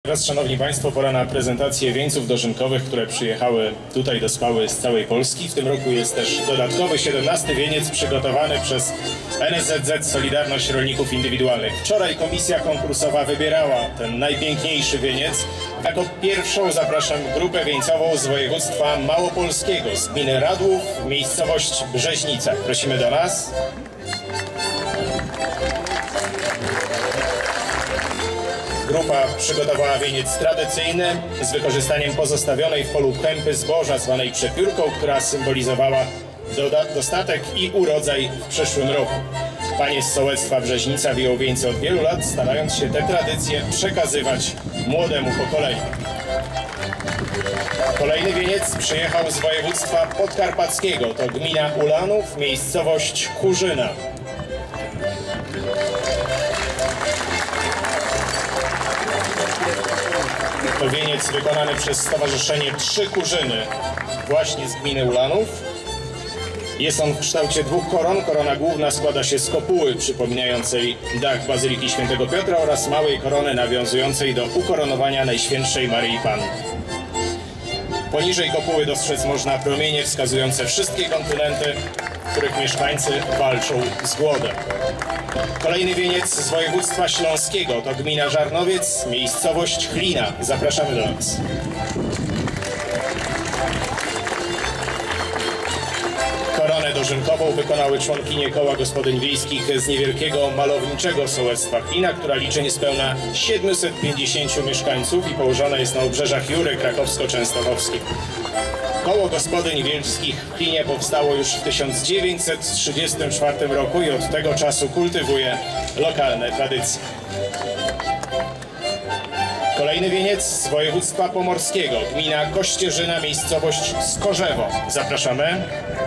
Teraz, szanowni państwo, pora na prezentację wieńców dożynkowych, które przyjechały tutaj do Spały z całej Polski. W tym roku jest też dodatkowy 17. wieniec przygotowany przez NSZZ Solidarność Rolników Indywidualnych. Wczoraj komisja konkursowa wybierała ten najpiękniejszy wieniec. Jako pierwszą zapraszam grupę wieńcową z województwa małopolskiego, z gminy Radłów, miejscowość Brzeźnica. Prosimy do nas. Grupa przygotowała wieniec tradycyjny z wykorzystaniem pozostawionej w polu kępy zboża zwanej przepiórką, która symbolizowała dostatek i urodzaj w przyszłym roku. Panie z sołectwa Brzeźnica wieją wieńce od wielu lat, starając się te tradycje przekazywać młodemu pokoleniu. Kolejny wieniec przyjechał z województwa podkarpackiego. To gmina Ulanów, miejscowość Kurzyna. To wieniec wykonany przez Stowarzyszenie Trzy Kurzyny właśnie z gminy Ulanów. Jest on w kształcie dwóch koron. Korona główna składa się z kopuły przypominającej dach Bazyliki Świętego Piotra oraz małej korony nawiązującej do ukoronowania Najświętszej Maryi Panny. Poniżej kopuły dostrzec można promienie wskazujące wszystkie kontynenty, w których mieszkańcy walczą z głodem. Kolejny wieniec z województwa śląskiego to gmina Żarnowiec, miejscowość Chlina. Zapraszamy do nas. Koronę dożynkową wykonały członkinie Koła Gospodyń Wiejskich z niewielkiego malowniczego sołectwa Chlina, która liczy niespełna 750 mieszkańców i położona jest na obrzeżach Jury krakowsko-częstochowskiej. Koło Gospodyń Wiejskich w Chlinie powstało już w 1934 roku i od tego czasu kultywuje lokalne tradycje. Kolejny wieniec z województwa pomorskiego, gmina Kościerzyna, miejscowość Skorzewo. Zapraszamy.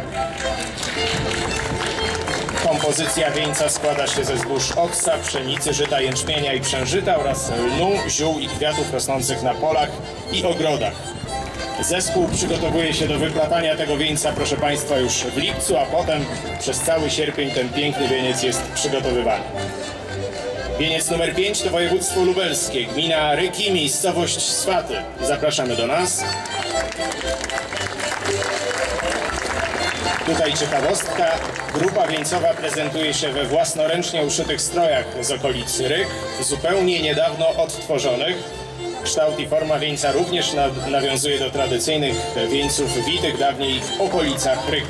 Kompozycja wieńca składa się ze zbóż oksa, pszenicy, żyta, jęczmienia i przężyta oraz lnu, ziół i kwiatów rosnących na polach i ogrodach. Zespół przygotowuje się do wyplatania tego wieńca, proszę państwa, już w lipcu, a potem przez cały sierpień ten piękny wieniec jest przygotowywany. Wieniec numer 5 to województwo lubelskie, gmina Ryki, miejscowość Swaty. Zapraszamy do nas. Tutaj ciekawostka. Grupa wieńcowa prezentuje się we własnoręcznie uszytych strojach z okolic Ryk, zupełnie niedawno odtworzonych. Kształt i forma wieńca również nawiązuje do tradycyjnych wieńców witych dawniej w okolicach Ryk.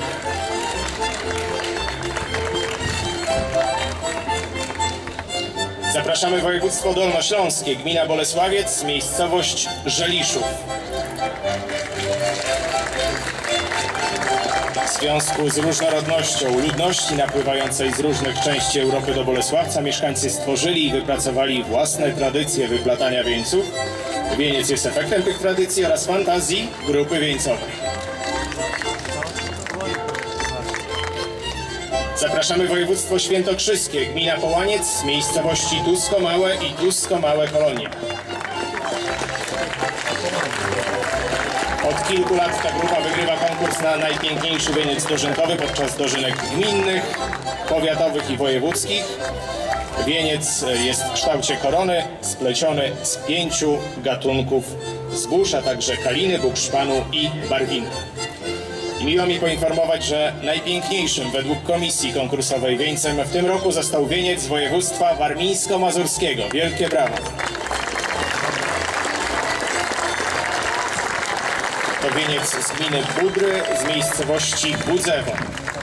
Zapraszamy województwo dolnośląskie, gmina Bolesławiec, miejscowość Żeliszów. W związku z różnorodnością ludności napływającej z różnych części Europy do Bolesławca mieszkańcy stworzyli i wypracowali własne tradycje wyplatania wieńców. Wieniec jest efektem tych tradycji oraz fantazji grupy wieńcowej. Zapraszamy województwo świętokrzyskie, gmina Połaniec, miejscowości Tusko-Małe i Tusko-Małe Kolonie. Od kilku lat ta grupa wygrywa konkurs na najpiękniejszy wieniec dożynkowy podczas dożynek gminnych, powiatowych i wojewódzkich. Wieniec jest w kształcie korony, spleciony z 5 gatunków zbóż, a także kaliny, bukszpanu i barwiny. I miło mi poinformować, że najpiękniejszym według komisji konkursowej wieńcem w tym roku został wieniec z województwa warmińsko-mazurskiego. Wielkie brawo! To wieniec z gminy Budry, z miejscowości Budzewo.